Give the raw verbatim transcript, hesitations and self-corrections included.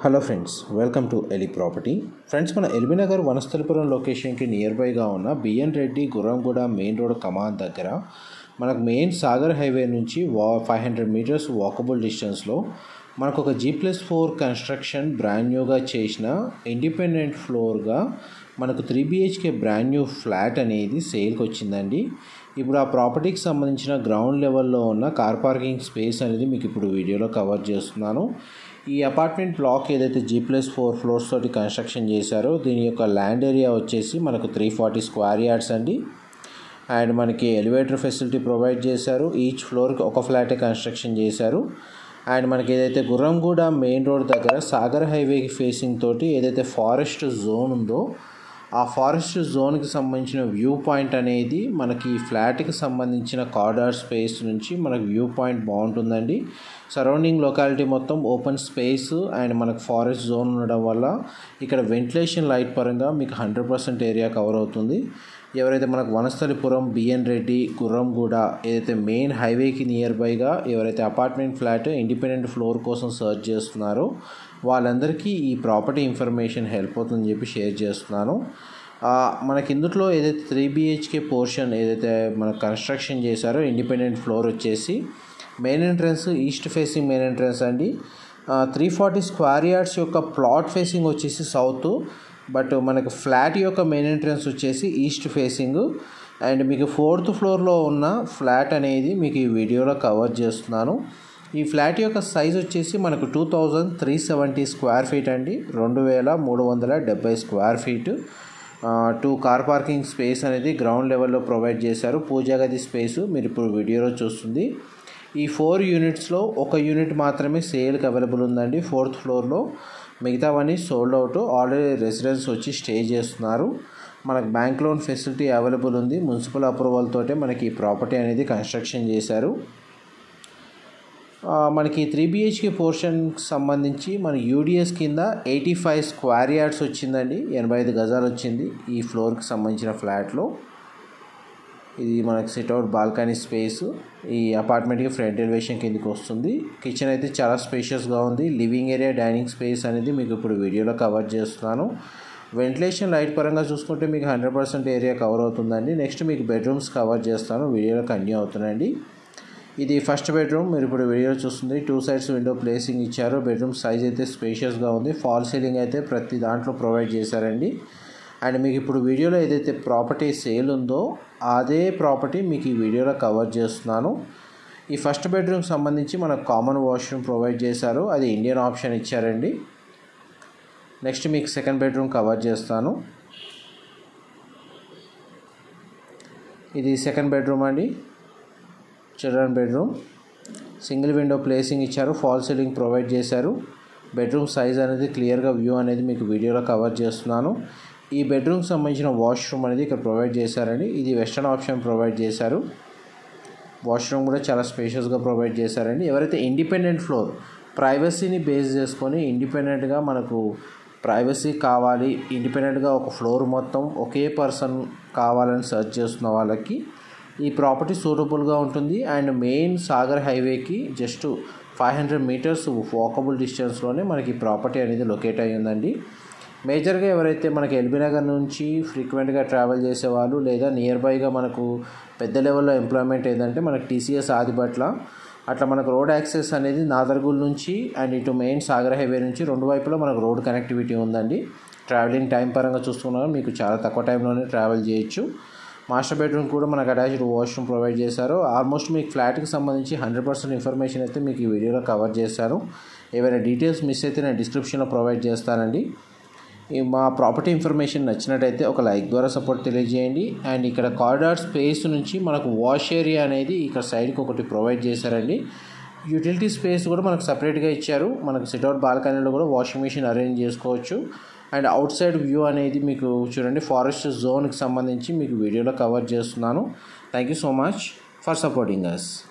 Hello friends, welcome to ఎలి property. Friends, మన LB Nagar Vanasthalipuram లొకేషన్కి నియర్ బైగా ఉన్న బిఎన్ రెడ్డి గుర్రం గూడ మెయిన్ రోడ్ కమాన్ దగ్గర మనకు మెయిన్ సాగర్ హైవే నుంచి వా ఫైవ్ హండ్రెడ్ మీటర్స్ వాకబుల్ డిస్టెన్స్లో మనకు ఒక G plus four construction brand న్యూగా చేసిన ఇండిపెండెంట్ ఫ్లోర్గా మనకు three BHK brand new flat అనేది సేల్కి వచ్చిందండి. ఇప్పుడు ఆ ప్రాపర్టీకి సంబంధించిన గ్రౌండ్ లెవెల్లో ఉన్న కార్ పార్కింగ్ స్పేస్ అనేది మీకు ఇప్పుడు వీడియోలో కవర్ చేస్తున్నాను. ఈ అపార్ట్మెంట్ బ్లాక్ ఏదైతే జీ ప్లస్ ఫోర్ ఫ్లోర్స్ తోటి కన్స్ట్రక్షన్ చేశారో దీని యొక్క ల్యాండ్ ఏరియా వచ్చేసి మనకు త్రీ ఫార్టీ స్క్వేర్ యార్డ్స్ అండి. అండ్ మనకి ఎలివేటర్ ఫెసిలిటీ ప్రొవైడ్ చేశారు. ఈచ్ ఫ్లోర్కి ఒక ఫ్లాటే కన్స్ట్రక్షన్ చేశారు. అండ్ మనకి ఏదైతే గుర్రంగూడ మెయిన్ రోడ్ దగ్గర సాగర్ హైవేకి ఫేసింగ్ తోటి ఏదైతే ఫారెస్ట్ జోన్ ఉందో ఆ ఫారెస్ట్ జోన్కి సంబంధించిన వ్యూ పాయింట్ అనేది మనకి ఈ ఫ్లాట్కి సంబంధించిన కార్డర్ స్పేస్ నుంచి మనకు వ్యూ పాయింట్ బాగుంటుందండి. సరౌండింగ్ లొకాలిటీ మొత్తం ఓపెన్ స్పేస్ అండ్ మనకు ఫారెస్ట్ జోన్ ఉండడం వల్ల ఇక్కడ వెంటిలేషన్ లైట్ పరంగా మీకు హండ్రెడ్ పర్సెంట్ ఏరియా కవర్ అవుతుంది. ఎవరైతే మనకు వనస్థలిపురం, బిఎన్ రెడ్డి, గుర్రంగూడ ఏదైతే మెయిన్ హైవేకి నియర్ బైగా ఎవరైతే అపార్ట్మెంట్ ఫ్లాట్ ఇండిపెండెంట్ ఫ్లోర్ కోసం సర్చ్ చేస్తున్నారో వాళ్ళందరికీ ఈ ప్రాపర్టీ ఇన్ఫర్మేషన్ హెల్ప్ అవుతుందని చెప్పి షేర్ చేస్తున్నాను. మనకి ఇందులో ఏదైతే త్రీ బిహెచ్కే పోర్షన్ ఏదైతే మనకు కన్స్ట్రక్షన్ చేశారో ఇండిపెండెంట్ ఫ్లోర్ వచ్చేసి main entrance east facing main entrance అండి. త్రీ ఫార్టీ స్క్వేర్ యార్డ్స్ యొక్క ప్లాట్ ఫేసింగ్ వచ్చేసి సౌత్, బట్ మనకు ఫ్లాట్ యొక్క మెయిన్ ఎంట్రన్స్ వచ్చేసి ఈస్ట్ ఫేసింగ్. అండ్ మీకు ఫోర్త్ ఫ్లోర్లో ఉన్న ఫ్లాట్ అనేది మీకు ఈ వీడియోలో కవర్ చేస్తున్నాను. ఈ ఫ్లాట్ యొక్క సైజ్ వచ్చేసి మనకు two thousand three seventy square feet అండి, రెండు వేల మూడు వందల డెబ్బై square feet. Two car parking space అనేది గ్రౌండ్ లెవెల్లో ప్రొవైడ్ చేశారు. పూజా గది స్పేసు మీరు ఇప్పుడు వీడియోలో చూస్తుంది. ఈ ఫోర్ యూనిట్స్లో ఒక యూనిట్ మాత్రమే సేల్కి అవైలబుల్ ఉందండి ఫోర్త్ ఫ్లోర్లో. మిగతావన్నీ సోల్డ్ అవుట్. ఆల్రెడీ రెసిడెన్స్ వచ్చి స్టే చేస్తున్నారు. మనకు బ్యాంక్ లోన్ ఫెసిలిటీ అవైలబుల్ ఉంది. మున్సిపల్ అప్రూవల్ తోటే మనకి ఈ ప్రాపర్టీ అనేది కన్స్ట్రక్షన్ చేశారు. మనకి త్రీ బిహెచ్కే పోర్షన్కి సంబంధించి మన యూడిఎస్ కింద ఎయిటీ ఫైవ్ స్క్వేర్ యార్డ్స్ వచ్చిందండి, ఎనభై ఐదు గజాలు వచ్చింది ఈ ఫ్లోర్కి సంబంధించిన ఫ్లాట్లో. ఇది మనకి సిట్అవుట్ బాల్కనీ స్పేస్. ఈ అపార్ట్మెంట్కి ఫ్రంట్ ఎలివేషన్ కిందకి వస్తుంది. కిచెన్ అయితే చాలా స్పేషియస్గా ఉంది. లివింగ్ ఏరియా, డైనింగ్ స్పేస్ అనేది మీకు ఇప్పుడు వీడియోలో కవర్ చేస్తున్నాను. వెంటిలేషన్ లైట్ పరంగా చూసుకుంటే మీకు హండ్రెడ్ పర్సెంట్ ఏరియా కవర్ అవుతుందండి. నెక్స్ట్ మీకు బెడ్రూమ్స్ కవర్ చేస్తాను, వీడియోలో కంటిన్యూ అవుతుందండి. ఇది ఫస్ట్ బెడ్రూమ్ మీరు ఇప్పుడు వీడియోలో చూస్తుంది. టూ సైడ్స్ విండో ప్లేసింగ్ ఇచ్చారు. బెడ్రూమ్ సైజ్ అయితే స్పేషియస్గా ఉంది. ఫాల్ సీలింగ్ అయితే ప్రతి దాంట్లో ప్రొవైడ్ చేశారండి. అండ్ మీకు ఇప్పుడు వీడియోలో ఏదైతే ప్రాపర్టీ సేల్ ఉందో అదే ప్రాపర్టీ మీకు ఈ వీడియోలో కవర్ చేస్తున్నాను. ఈ ఫస్ట్ బెడ్రూమ్కి సంబంధించి మనకు కామన్ వాష్రూమ్ ప్రొవైడ్ చేశారు, అది ఇండియన్ ఆప్షన్ ఇచ్చారండి. నెక్స్ట్ మీకు సెకండ్ బెడ్రూమ్ కవర్ చేస్తాను. ఇది సెకండ్ బెడ్రూమ్ అండి, children bedroom. Single window placing ఇచ్చారు, ఫాల్ సీలింగ్ ప్రొవైడ్ చేశారు. బెడ్రూమ్ సైజ్ అనేది క్లియర్గా వ్యూ అనేది మీకు వీడియోలో కవర్ చేస్తున్నాను. ఈ బెడ్రూమ్కి సంబంధించిన వాష్రూమ్ అనేది ఇక్కడ ప్రొవైడ్ చేశారండి. ఇది వెస్టర్న్ ఆప్షన్ ప్రొవైడ్ చేశారు. వాష్రూమ్ కూడా చాలా స్పేషియస్గా ప్రొవైడ్ చేశారండి. ఎవరైతే ఇండిపెండెంట్ ఫ్లోర్ ప్రైవసీని బేస్ చేసుకొని ఇండిపెండెంట్గా మనకు ప్రైవసీ కావాలి, ఇండిపెండెంట్గా ఒక ఫ్లోర్ మొత్తం ఒకే పర్సన్ కావాలని సెర్చ్ చేస్తున్న వాళ్ళకి ఈ ప్రాపర్టీ సూటబుల్గా ఉంటుంది. అండ్ మెయిన్ సాగర్ హైవేకి just five hundred metres walkable డిస్టెన్స్లోనే మనకి ప్రాపర్టీ అనేది లొకేట్ అయ్యి ఉందండి. మేజర్గా ఎవరైతే మనకి ఎల్బీ నగర్ నుంచి ఫ్రీక్వెంట్గా ట్రావెల్ చేసేవాళ్ళు లేదా నియర్ బైగా మనకు పెద్ద లెవెల్లో ఎంప్లాయ్మెంట్ ఏంటంటే మనకు టీసీఎస్ ఆదిబట్ల అట్లా మనకు రోడ్ యాక్సెస్ అనేది నాదర్గుల్ నుంచి అండ్ ఇటు మెయిన్ సాగర్ హైవే నుంచి రెండు వైపులా మనకు రోడ్ కనెక్టివిటీ ఉందండి. ట్రావెలింగ్ టైం పరంగా చూసుకున్నా మీకు చాలా తక్కువ టైంలోనే ట్రావెల్ చేయొచ్చు. మాస్టర్ బెడ్రూమ్ కూడా మనకు అటాచ్డ్ వాష్రూమ్ ప్రొవైడ్ చేశారు. ఆల్మోస్ట్ మీకు ఫ్లాట్కి సంబంధించి హండ్రెడ్ పర్సెంట్ ఇన్ఫర్మేషన్ అయితే మీకు ఈ వీడియోలో కవర్ చేశాను. ఏవైనా డీటెయిల్స్ మిస్ అయితే నేను డిస్క్రిప్షన్లో ప్రొవైడ్ చేస్తానండి. మా ప్రాపర్టీ ఇన్ఫర్మేషన్ నచ్చినట్టయితే ఒక లైక్ ద్వారా సపోర్ట్ తెలియజేయండి. అండ్ ఇక్కడ కారిడార్ స్పేస్ నుంచి మనకు వాష్ ఏరియా అనేది ఇక్కడ సైడ్కి ఒకటి ప్రొవైడ్ చేశారండి. యూటిలిటీ స్పేస్ కూడా మనకు సపరేట్గా ఇచ్చారు. మనకు సిట్అవుట్ బాల్కనీలో కూడా వాషింగ్ మిషన్ అరేంజ్ చేసుకోవచ్చు. అండ్ అవుట్ సైడ్ వ్యూ అనేది మీకు చూడండి ఫారెస్ట్ జోన్కి సంబంధించి మీకు వీడియోలో కవర్ చేస్తున్నాను. Thank you so much for supporting us.